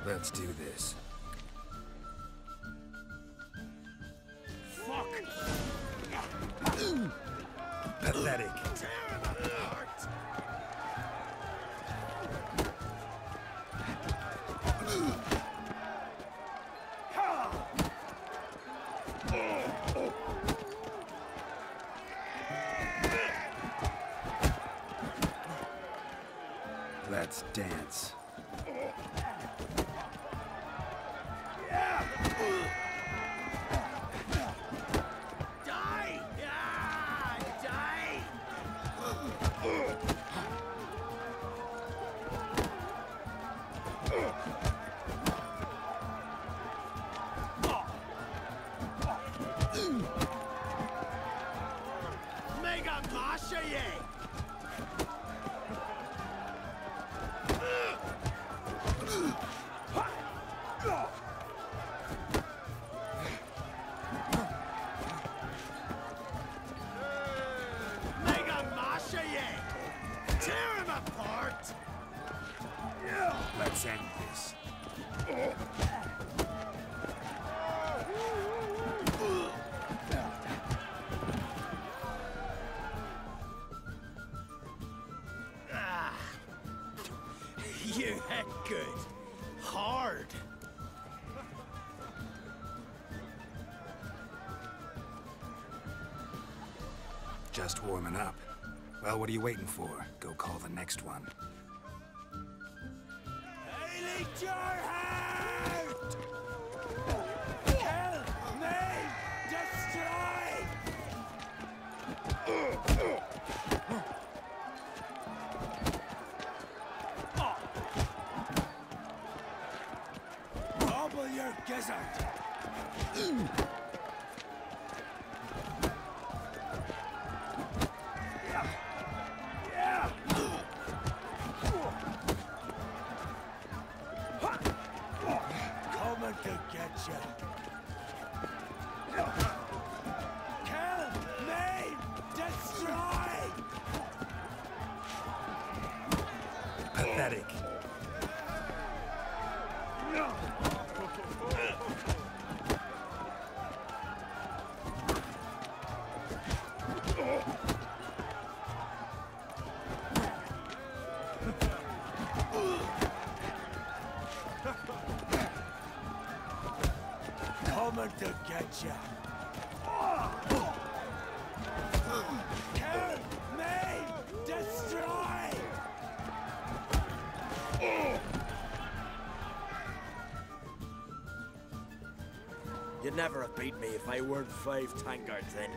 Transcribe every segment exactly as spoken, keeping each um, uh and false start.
Let's do this. Fuck! Pathetic. Let's dance. Mega Masha ye! Mega Masha ye! Tear him apart! Let's end this. Ah, you hit good. Hard. Just warming up. Well, what are you waiting for? Go call the next one. I need your heart! Kill me! Destroy! Double your gizzard! Coming to get you. Kill, maim, destroy! Pathetic. Coming to get you. Kill, maim, destroy! You'd never have beat me if I weren't five tankards in.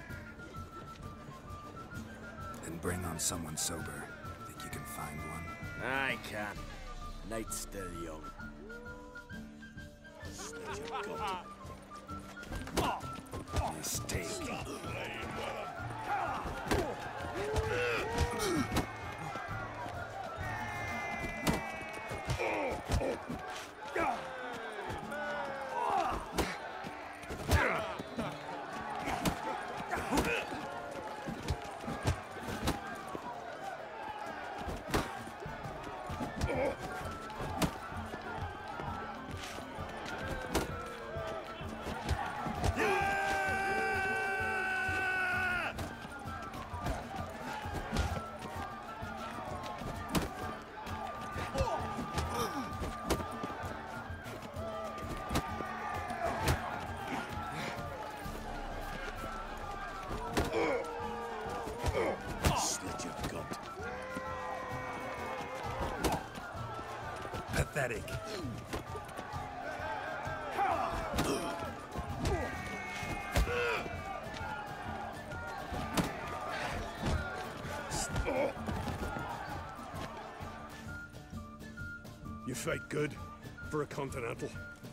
Then bring on someone sober. Think you can find one? I can. Night's still young. Slit your gut. Mistake. Slit your gut. Pathetic. You fight good for a continental.